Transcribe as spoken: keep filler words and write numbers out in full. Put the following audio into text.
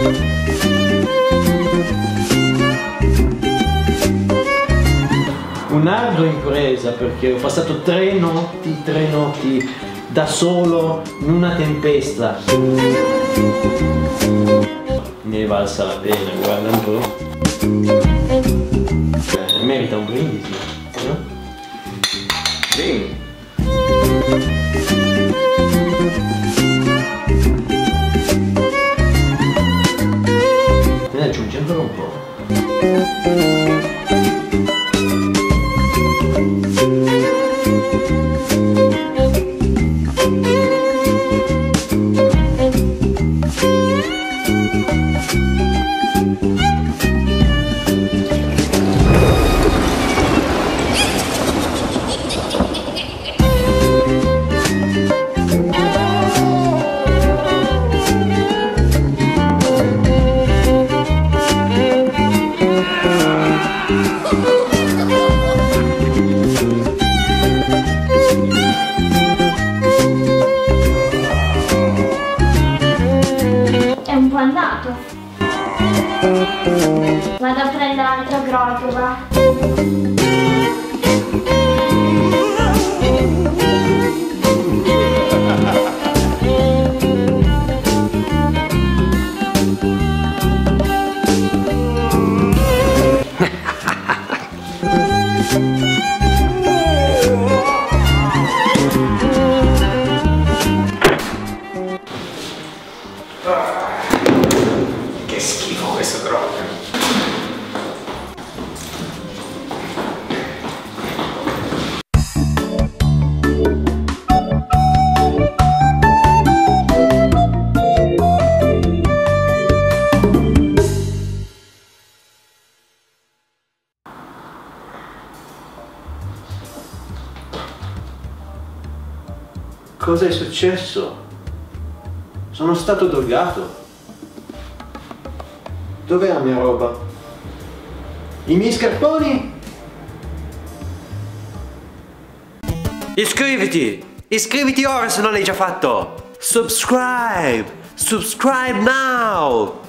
Un'ardua impresa, perché ho passato tre notti, tre notti da solo in una tempesta. Ne è valsa la pena, guarda un po'. Eh, merita un brindisi, no? Sì. Ne aggiungi ancora un po'. Andato. Vado a prendere altro grog, va. Che schifo questo grog. Cosa è successo? Sono stato drogato. Dov'è la mia roba? I miei scarponi? Iscriviti! Iscriviti ora se non l'hai già fatto! Subscribe! Subscribe now!